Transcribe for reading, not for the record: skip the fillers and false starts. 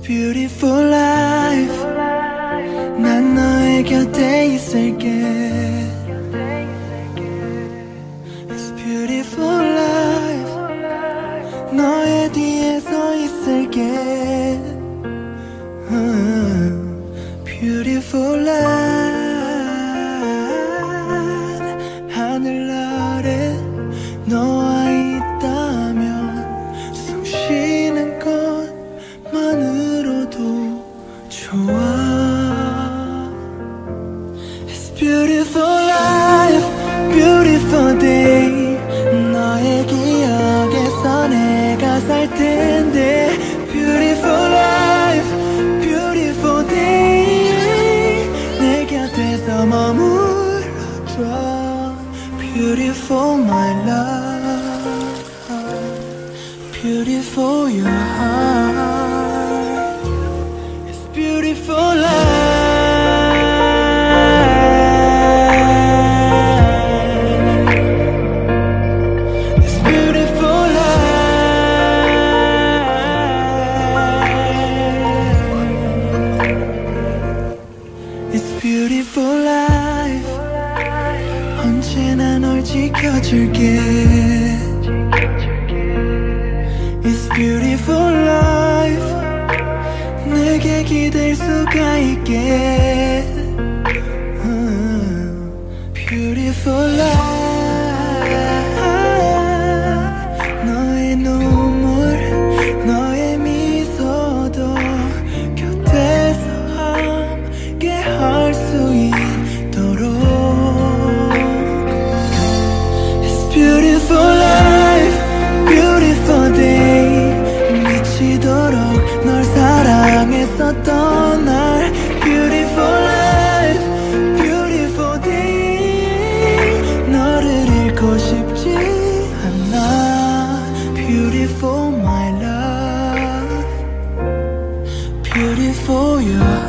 beautiful life. 난 너의 곁에 있을게. It's beautiful life. 너의 뒤에 서 있을게. Beautiful life. 하늘 아래 너와 있다면 숨 쉬는 것만으로도 좋아. It's beautiful life, beautiful day. 너의 기억에서 내가 살 텐데. Beautiful life, beautiful day. 내 곁에서 머물러줘. Beautiful my love, beautiful your heart. It's beautiful life. It's beautiful life. It's beautiful life. 언제나 널 지켜줄게. It's beautiful life. 내게 기댈 수가 있게. Beautiful life. 너의 눈물, 너의 미소도 곁에서 함께 할 수 있도록. Beautiful life, beautiful day. 미치도록 널 사랑했었던 날. Beautiful life, beautiful day. 너를 잃고 싶지 않아. Beautiful my love, beautiful your